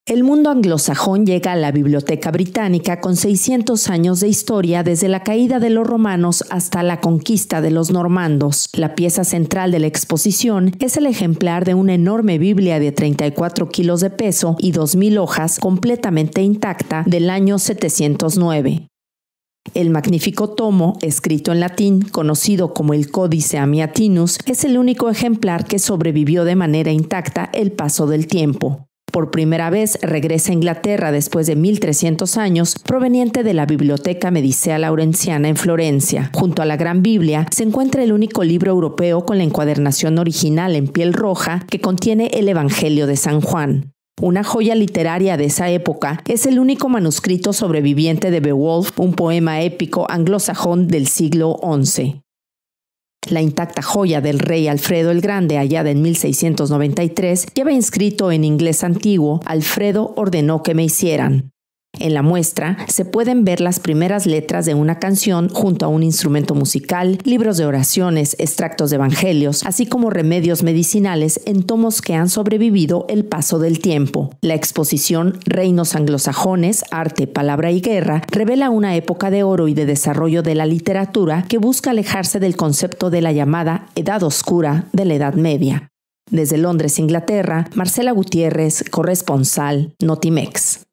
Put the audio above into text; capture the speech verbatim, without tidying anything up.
El mundo anglosajón llega a la Biblioteca Británica con seiscientos años de historia desde la caída de los romanos hasta la conquista de los normandos. La pieza central de la exposición es el ejemplar de una enorme Biblia de treinta y cuatro kilos de peso y dos mil hojas completamente intacta del año setecientos nueve. El magnífico tomo, escrito en latín, conocido como el Códice Amiatinus, es el único ejemplar que sobrevivió de manera intacta el paso del tiempo. Por primera vez regresa a Inglaterra después de mil trescientos años, proveniente de la Biblioteca Medicea Laurenciana en Florencia. Junto a la Gran Biblia se encuentra el único libro europeo con la encuadernación original en piel roja que contiene el Evangelio de San Juan. Una joya literaria de esa época, es el único manuscrito sobreviviente de Beowulf, un poema épico anglosajón del siglo once. La intacta joya del rey Alfredo el Grande, hallada en mil seiscientos noventa y tres, lleva inscrito en inglés antiguo: Alfredo ordenó que me hicieran. En la muestra se pueden ver las primeras letras de una canción junto a un instrumento musical, libros de oraciones, extractos de evangelios, así como remedios medicinales en tomos que han sobrevivido el paso del tiempo. La exposición Reinos anglosajones, arte, palabra y guerra revela una época de oro y de desarrollo de la literatura que busca alejarse del concepto de la llamada Edad Oscura de la Edad Media. Desde Londres, Inglaterra, Marcela Gutiérrez, corresponsal, Notimex.